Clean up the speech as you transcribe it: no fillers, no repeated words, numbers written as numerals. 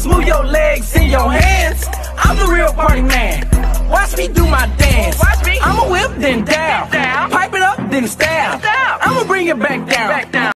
smooth your legs in your hands. I'm the real party man. Watch me do my dance. I'ma whip then down. Pipe it up then stab. I'ma bring it back down.